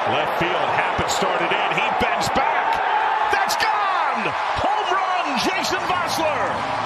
Left field, Happen started in, he bends back. That's gone! Home run, Jason Vosler!